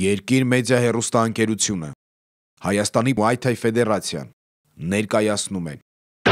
Երկիր մեդիա հեռուստաընկերությունը, Հայաստանի Muay Thai ֆեդերացիան ներկայացնում են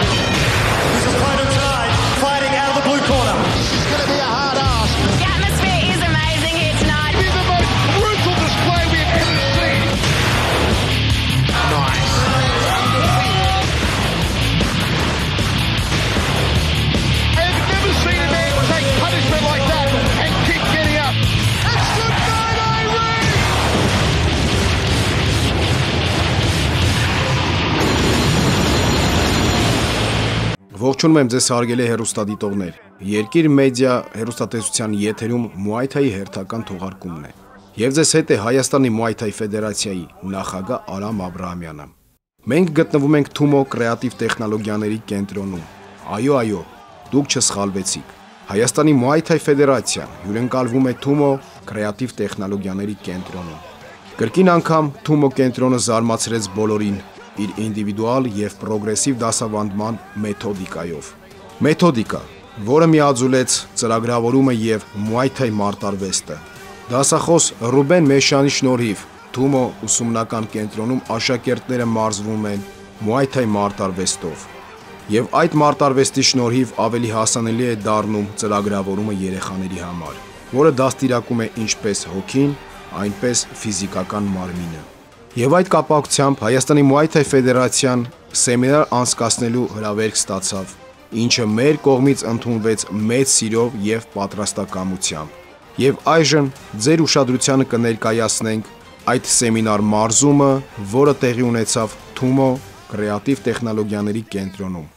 Ողջունում եմ ձեզ հարգելի հեռուստադիտողներ։ Երկիր մեդիա հեռուստատեսության եթերում Muay Thai-ի հերթական թողարկումն է։ Եվ ձեզ հետ է Հայաստանի Muay Thai ֆեդերացիայի նախագահ Արամ Աբրահամյանը։ Մենք գտնվում ենք Թումո կրեատիվ տեխնոլոգիաների կենտրոնում։ Այո, դուք չսխալվեցիք։ Հայաստանի Muay Thai ֆեդերացիան հյուրընկալվում է Թումո կրեատիվ տեխնոլոգիաների կենտրոնում։ Կրկին անգամ Թումո կենտրոնը զարմացրեց բոլորին իր ինդիվիդուալ եւ պրոգրեսիվ դասավանդման մեթոդիկայով։ Մեթոդիկա, որը միաձուլեց ծրագրավորումը եւ Muay Thai մարտարվեստը։ Դասախոս Ռուբեն Մեշյանի շնորհիվ Թումո ուսումնական կենտրոնում աշակերտները մարզվում են Muay Thai մարտարվեստով։ Եվ այդ մարտարվեստի շնորհիվ ավելի հասանելի է դառնում ծրագրավորումը երեխաների համար, որը դաստիարակում է ինչպես հոգին, այնպես ֆիզիկական մարմինը։ Եվ այդ կապակցությամբ Հայաստանի Muay Thai ֆեդերացիան սեմինար անցկացնելու հրավերք ստացավ, ինչը մեր կողմից ընդունվեց մեծ սիրով եւ պատրաստակամությամբ։ Եվ այժմ ձեր ուշադրությանը կներկայացնենք այդ սեմինար մարզումը, որը տեղի ունեցավ Թումո կրեատիվ տեխնոլոգիաների կենտրոնում։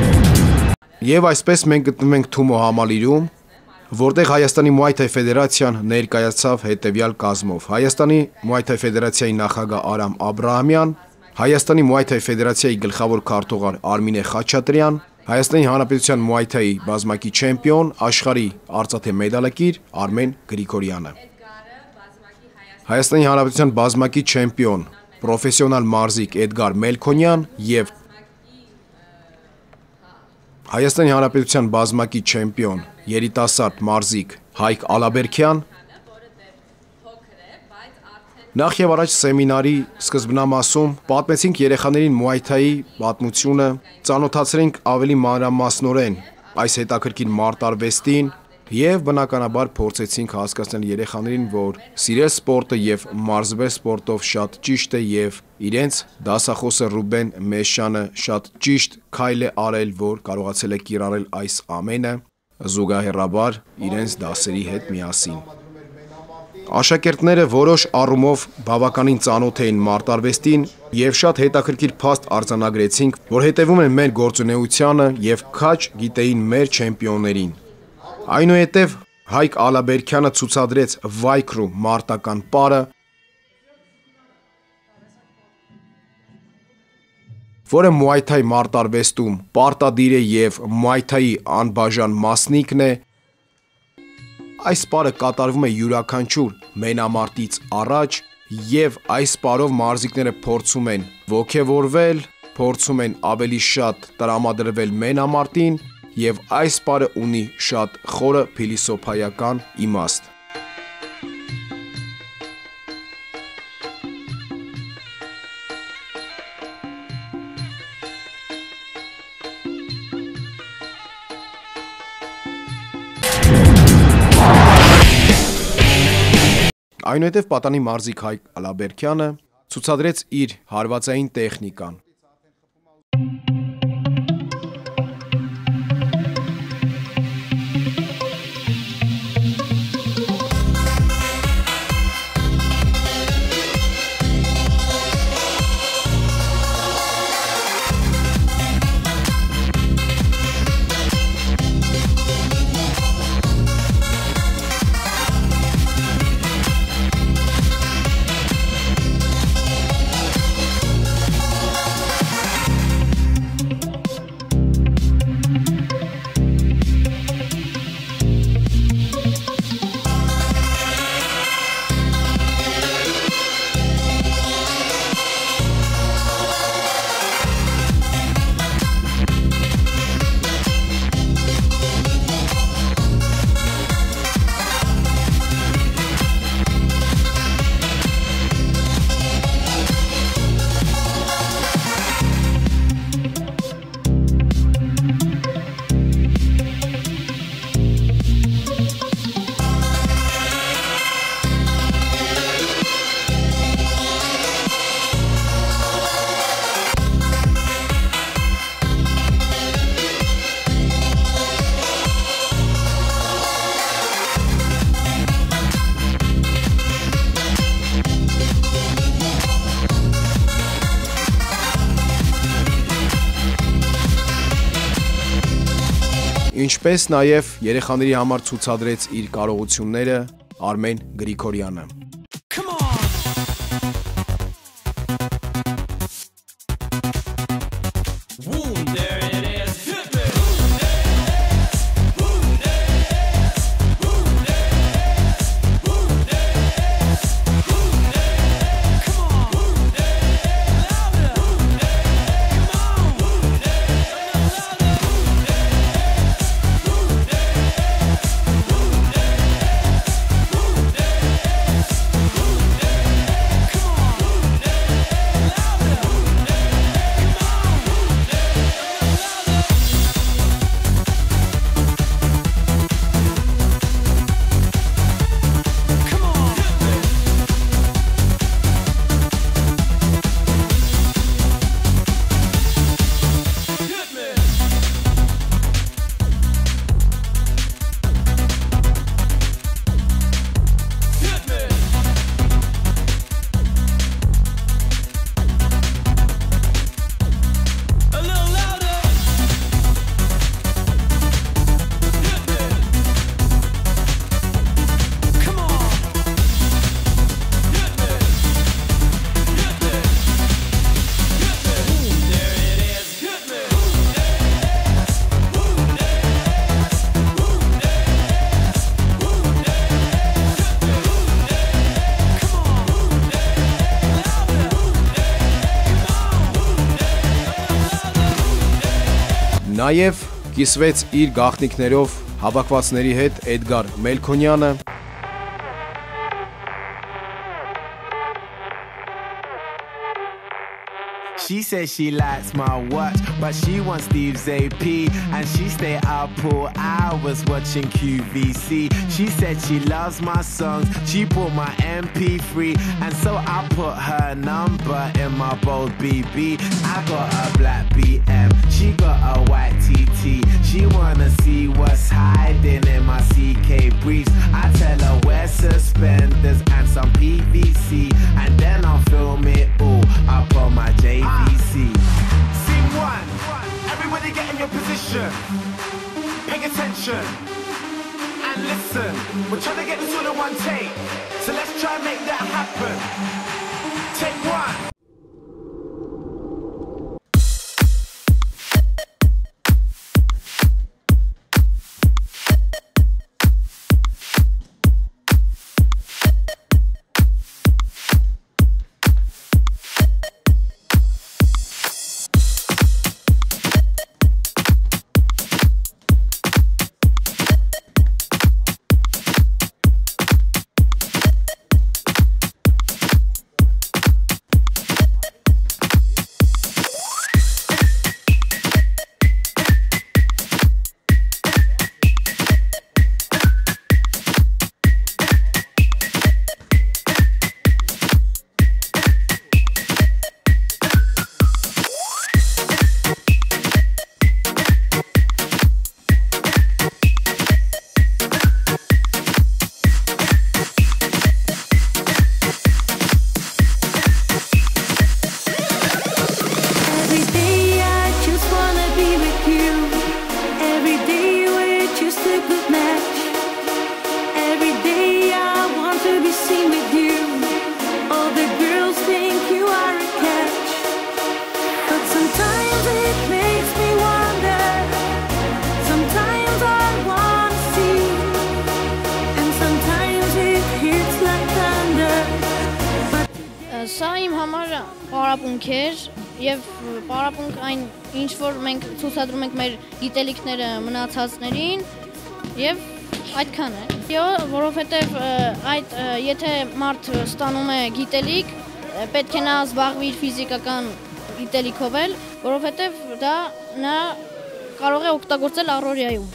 Եվ այսպես մենք գտնվում ենք Թումո համալիրում, որտեղ Հայաստանի Muay Thai ֆեդերացիան ներկայացավ հետևյալ կազմով. Հայաստանի Muay Thai ֆեդերացիայի նախագահ Արամ Աբրահամյան, Հայաստանի Muay Thai ֆեդերացիայի գլխավոր քարտուղար Արմինե Խաչատրյան, Հայաստանի Հանրապետության Muay Thai-ի բազմակի չեմպիոն, աշխարհի արծաթե մեդալակիր Արմեն Գրիգորյանը, Հայաստանի Հանրապետության բազմակի չեմպիոն, պրոֆեսիոնալ մարզիկ Էդգար Մելքոնյան եւ Հայաստանի Հանրապետության բազմակի չեմպիոն, երիտասարդ մարզիկ Հայկ Ալաբերքյան։ Նախ եւ առաջ սեմինարի սկզբնամասում պատմեցինք երեխաներին Muay Thai-ի պատմությունը, ծանոթացրենք ավելի մանրամասնորեն այս հետաքրքիր մարտարվեստին եւ բնականաբար փորձեցինք հասկացնել երեխաներին, որ սիրել սպորտը եւ մարզվել սպորտով շատ ճիշտ է եւ իրենց դասախոսը Ռուբեն Մեշյանը շատ ճիշտ քայլ է արել, որ կարողացել է կիրառել այս ամենը զուգահեռաբար իրենց դասերի հետ միասին։ Աշակերտները որոշ առումով բավականին ծանոթ էին մարտարվեստին եւ շատ հետաքրքիր փաստ արձանագրեցինք, որ հետևում են մեր գործունեությանը եւ քաջ գիտեին մեր չեմպիոններին։ Այնուհետև Հայկ Ալաբերքյանը ցուցադրեց վայքրու մարտական պարը, որը Muay Thai մարտարվեստում պարտադիր է եւ Muay Thai-ի անբաժան մասնիկն է։ Այս պարը կատարվում է յուրաքանչյուր մենամարտից առաջ եւ այս պարով մարզիկները փորձում են ոգևորվել, փորձում են ավելի շատ տրամադրվել մենամարտին եւ այս պարը ունի շատ խորը փիլիսոփայական իմաստ։ Այնուհետև պատանի մարզիկ Հայկ Ալաբերքյանը ցուցադրեց իր հարվածային տեխնիկան։ Ինչպես նաև երեխաների համար ցուցադրեց իր կարողությունները Արմեն Գրիգորյանը։ Նաև կիսվեց իր գաղտնիքներով հավաքվածների հետ Էդգար Մելքոնյանը, She says she likes my watch, but she wants Steve's AP. And she stay up for hours watching QVC. She said she loves my songs, she bought my MP3. And so I put her number in my bold BB. I got a black BM, she got a white TT. She wanna see what's hiding in my CK briefs. I tell her wear suspenders and some PVC. And then I'll film it all up on my JVC. Scene one, everybody get in your position. Pay attention and listen. We're trying to get this all in one take, so let's try and make that happen. Take one. Սա իմ համար պարապմունք էր եւ պարապմունք այն ինչ որ մենք ցուցադրում ենք մեր գիտելիքները մնացածներին եւ այդքան է։ Որովհետեւ այդ եթե մարդ ստանում է գիտելիք, պետք է նա զբաղվի իր ֆիզիկական գիտելիքով էլ, որովհետեւ դա նա կարող է օգտագործել առօրյայում։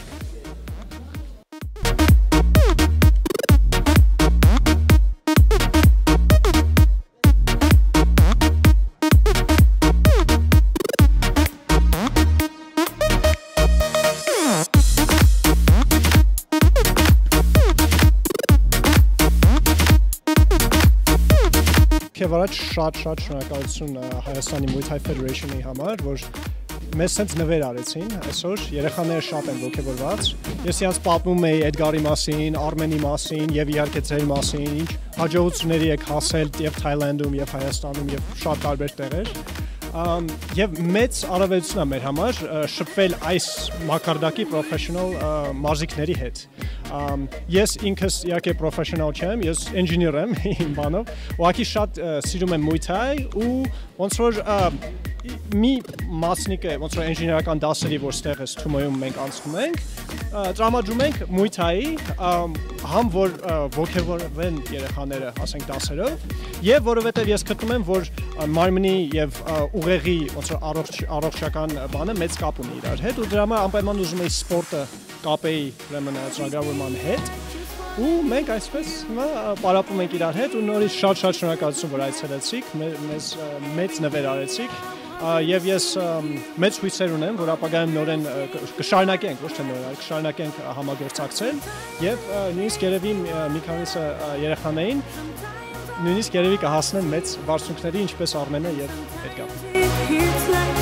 Եվ առաջ շատ շնորհակալություն Հայաստանի Muay Thai Federation-ի համար, որ մեզ հենց նվեր արեցին, այսօր երեխաները շատ են ոգևորված։ Ես իրանց պատմում էի Էդգարի մասին, Արմենի մասին եւ իհարկե ձեր մասին, ինչ հաջողությունների եք հասել եւ Թայլանդում եւ Հայաստանում եւ շատ տարբեր տեղեր։ Եվ մեծ առավելություն է մեր համար շփվել այս մակարդակի պրոֆեսիոնալ մարզիկների հետ։ Ես ինքս իհարկե պրոֆեսիոնալ չեմ, ես ինժեներ եմ իմ բանով, ուղղակի շատ սիրում եմ Muay Thai ու ոնց որ մի մասնիկը, ոնց որ ինժեներական դասերի, որ ստեղից Թումոյում մենք անցնում ենք, տրամադրում ենք Muay Thai-ի, համ որ ոգևորվեն երեխաները, ասենք դասերով, եւ որովհետեւ ես գտնում եմ, որ մարմնի եւ ուղեղի ոնց որ առողջական բանը մեծ կապ ունի իրար հետ ու դրա համար անպայման ուզում էի սպորտը կապեի ուրեմն ծրագրավորման հետ ու մենք այսպես հիմա պարապում ենք իրար հետ ու նորից շատ շնորհակալություն որ այցելեցիք, մեզ մեծ նվեր արեցիք եւ ես մեծ հույսեր ունեմ, որ ապագայում նորեն կշարունակենք, ոչ թե նորեն, կշարունակենք համագործակցել եւ նույնիսկ երևի մի քանիսը երեխաներին նույնիսկ երևի կհասնեն մեծ բարձունքների, ինչպես Արմենը եւ Էդգարը։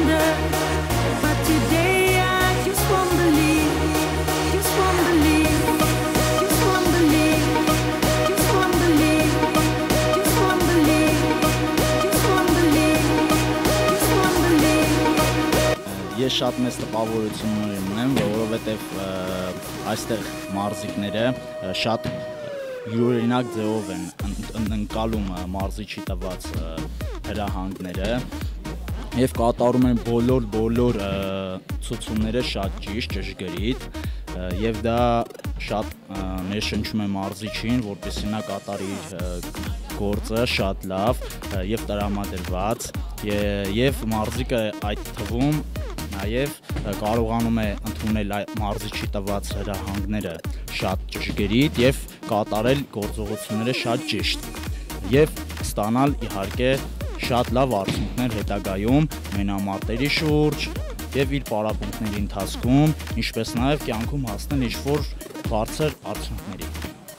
Ես շատ մեծ տպավորություն ունեմ, որովհետև այստեղ մարզիկները շատ յուրօրինակ ձևով են ընկալում մարզիչի տված հրահանգները եւ կատարում են բոլոր ցուցումները շատ ճիշտ, ճշգրիտ եւ դա շատ ներշնչում է մարզիչին, որպեսզի նա կատարի իր գործը շատ լավ եւ տրամադրված եւ մարզիկը այդ թվում նաև կարողանում է ընդունել մարզիչի տված հրահանգները շատ ճշգրիտ եւ կատարել գործողությունները շատ ճիշտ եւ ստանալ իհարկե շատ լավ արդյունքներ հետագայում մենամարտերի շուրջ եւ իր պարապմունքների ընթացքում, ինչպես նաեւ կյանքում հասնել ինչ-որ բարձր արդյունքների։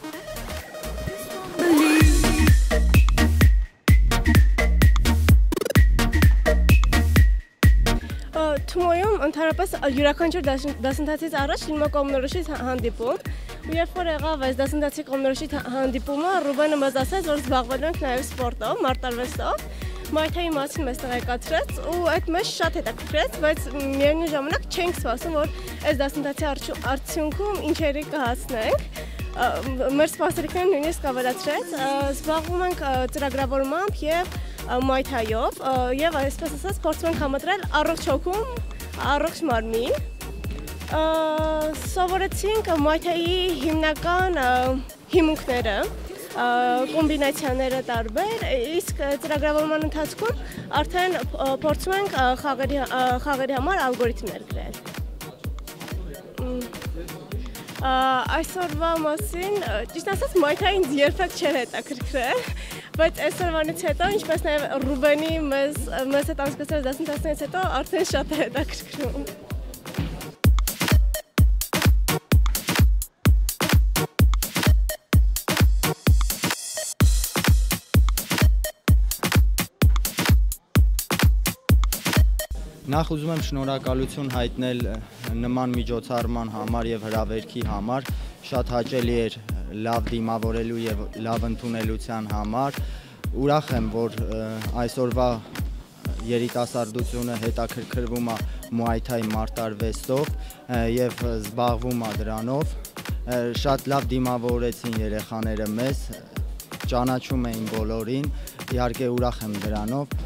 Թումոյում ընդհանրապես յուրաքանչյուր դասընթացից առաջ լինում է կողմնորոշիչ հանդիպում ու երբ որ եղավ այս դասընթացի կողմնորոշիչ հանդիպումը, Ռուբենը մեզ ասաց, որ զբաղվելու ենք նաև սպորտով, մարտարվեստով, Muay Thai-ի մասին մեզ տեղեկացրեց ու այդ մեզ շատ հետաքրքրեց, բայց միևնույն ժամանակ չենք սպասում, որ այս դասընթացի արդյունքում ինչերի կհասնենք։ Մեր սպասելիքները նույնիսկ ավելացրեց, զբաղվում ենք ծրագրավորմամբ եւ Muay Thai-ով եւ այսպես ասած փորձում ենք համադրել առողջ հոգում, առողջ մարմին։ Սովորեցինք Muay Thai-ի հիմնական հիմունքները, կոմբինացիաները տարբեր, իսկ ծրագրավորման ընթացքում արդեն փորձում ենք խաղերի համար ալգորիթմներ գրել։ Այսօրվա մասին, ճիշտ ասած, Muay Thai ինձ երբեք չէր հետաքրքրել, բայց այսօրվանից հետո, ինչպես նաև Ռուբենի մեզ հետ անցկացրած դասընթացներից հետո արդեն շատ է հետաքրքրում։ Նախ ուզում եմ շնորհակալություն հայտնել նման միջոցառման համար եւ հրավերքի համար, շատ հաճելի էր լավ դիմավորելու եւ լավ ընդունելության համար։ Ուրախ եմ, որ այսօրվա երիտասարդությունը հետաքրքրվում է Muay Thai մարտարվեստով եւ զբաղվում է դրանով։ Շատ լավ դիմավորեցին երեխաները մեզ, ճանաչում էին բոլորին, իհարկե ուրախ եմ դրանով։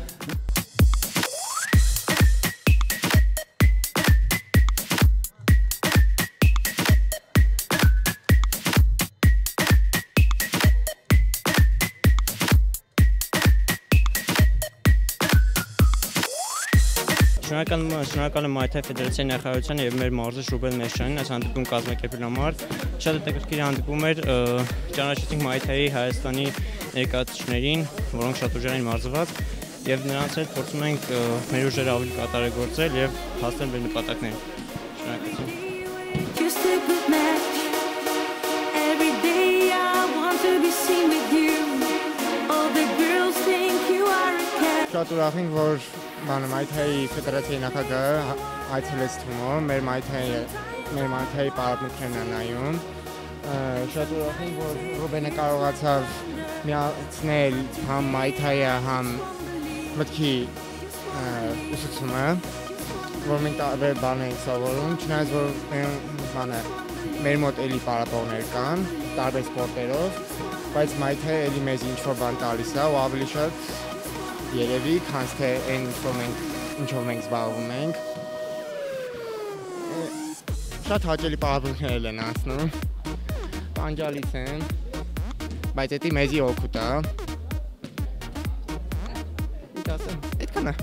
Շնորհակալ եմ Muay Thai ֆեդերացիայի նախարարությանը եւ մեր մարզիչ Ռուբեն Մեշյանին այս հանդիպում կազմակերպելու համար։ Շատ հետաքրքիր հանդիպում էր, ճանաչեցինք Muay Thai-ի Հայաստանի ներկայացուցիչներին, որոնք շատ ուժեղ են մարզված եւ նրանց հետ փորձում ենք մեր ուժերը ավելի կատարելագործել եւ հասնել մեր նպատակներին։ Շնորհակալություն։ շատ ուրախ ենք, որ Մայթայի ֆեդերացիայի նախագահը այցելեց Թումո, մեր Մայթայի պարապմունքներն են նայում։ Շատ ուրախ ենք, որ Ռուբենը կարողացավ միացնել համ Մայթայը, համ մտքի ուսուցումը, որ մենք տարբեր բաներ ենք սովորում, չնայած որ մեր մոտ էլի պարապողներ կան, տարբեր սպորտերով, բայց Մայթայը էլի մեզ ինչ-որ բան տալիս է ու ավելի շատ երևի, քան թե այն ինչով մենք զբաղվում ենք։ Շատ հաճելի պարապմունքներ են անցնում, տանջալից են, բայց էդի մեզի օգուտ է։ Ինչ ասեմ, այդքան է։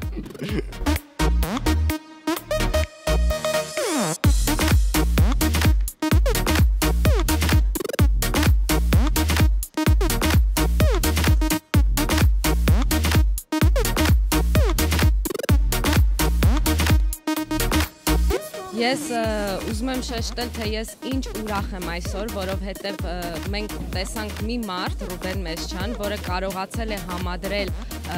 Ես ուզում եմ շեշտել, թե ես ինչ ուրախ եմ այսօր, որովհետև մենք տեսանք մի մարդ, Ռուբեն Մեսչյան, որը կարողացել է համադրել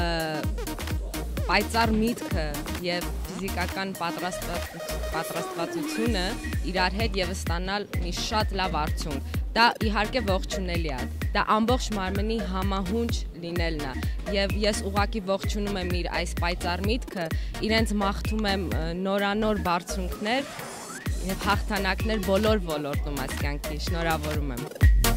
պայծառ միտքը և ֆիզիկական պատրաստվածությունը իրար հետ և ստանալ մի շատ լավ արդյունք։ Դա իհարկե ողջունելի է, դա ամբողջ մարմնի համահունչ լինելն է և ես ուղղակի ողջունում եմ իր այս պայծառ միտքը, իրենց մաղթում եմ նորանոր բարձունքներ և հաղթանակներ բոլոր ոլորտում այս կյանքի, շնորհավորում եմ։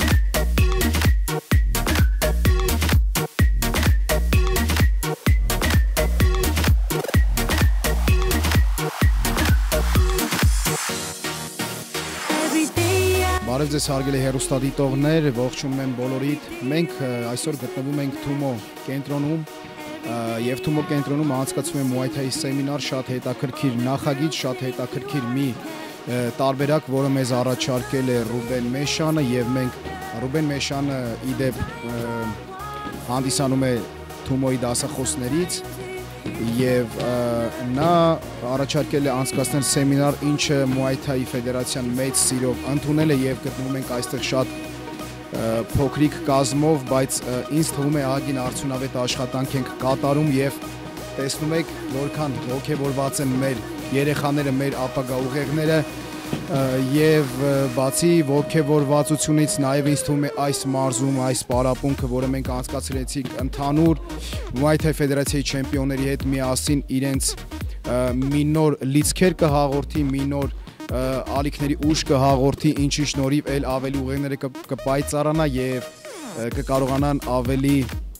Բարև ձեզ հարգելի հեռուստադիտողներ, ողջունում եմ բոլորիդ։ Մենք այսօր գտնվում ենք Թումո կենտրոնում եւ Թումո կենտրոնում անցկացվում է Muay Thai սեմինար, շատ հետաքրքիր նախագիծ, շատ հետաքրքիր մի տարբերակ, որը մեզ առաջարկել է Ռուբեն Մեսչյանը եւ մենք Ռուբեն Մեսչյանը իդեպ հանդիսանում է Թումոյի դասախոսներից եւ նա առաջարկել է անցկացնել սեմինար, ինչը Muay Thai ֆեդերացիան մեծ սիրով ընդունել է եւ գտնվում ենք այստեղ շատ փոքրիկ կազմով, բայց ինձ թվում է ահագին արդյունավետ աշխատանք ենք կատարում եւ տեսնում եք որքան ողջավորված են մեր երեխաները, մեր ապագա ուղեղները եւ բացի ողջավորվածությունից նաեւ ինձ թվում է այս մարզում, այս պարապմունքը, որը մենք անցկացրեցինք ընդհանուր Muay Thai ֆեդերացիայի չեմպիոնների հետ միասին իրենց մի նոր լիցքեր կհաղորդի, մի նոր ալիքների ուժ կհաղորդի, ինչի շնորհիվ էլ ավելի ուղեղները կպայծառանա եւ կկարողանան ավելի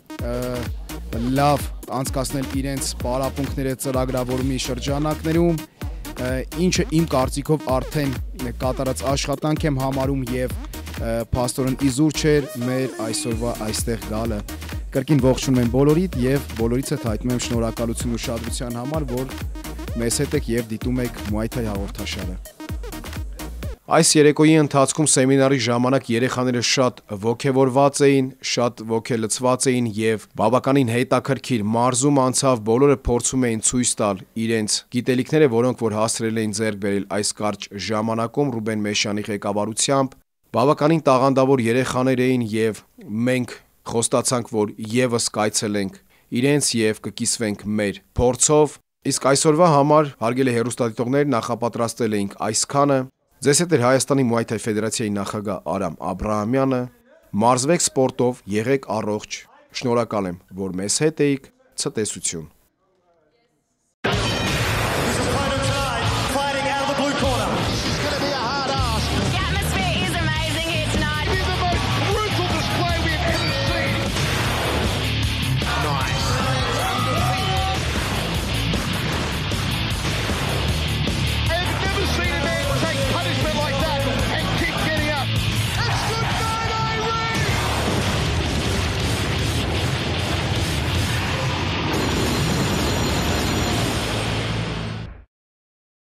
լավ անցկացնել իրենց պարապմունքները ծրագրավորումի շրջանակներում, ինչը իմ կարծիքով արդեն կատարած աշխատանք եմ համարում եւ փաստորեն իզուր չէր մեր այսօրվա այստեղ գալը։ Կրկին ողջունում եմ բոլորիդ եւ բոլորից հետ հայտնում եմ շնորհակալություն ուշադրության համար, որ մեզ հետ եք եւ դիտում եք Muay Thai հաղորդաշարը։ Այս երեկոյի ընթացքում սեմինարի ժամանակ երեխաները շատ ողջավորված էին, շատ ողջելցված էին եւ բավականին հետաքրքիր մարզում անցավ, բոլորը փորձում էին ցույց տալ իրենց գիտելիքները, որոնք որ հասցրել էին ձեռք բերել այս կարճ ժամանակում Ռուբեն Մեսչյանի ղեկավարությամբ։ Բավականին տաղանդավոր երեխաներ էին եւ մենք խոստացանք, որ եւս կայցելենք իրենց եւ կկիսվենք մեր փորձով։ Իսկ այսօրվա համար հարգելի հեռուստադիտողներ, նախապատրաստել էինք այսքանը։ Ձեզ հետ էր Հայաստանի Muay Thai ֆեդերացիայի նախագահ Արամ Աբրահամյանը։ Մարզվեք սպորտով, եղեք առողջ։ Շնորհակալ եմ, որ մեզ հետ էիք։ Ցտեսություն։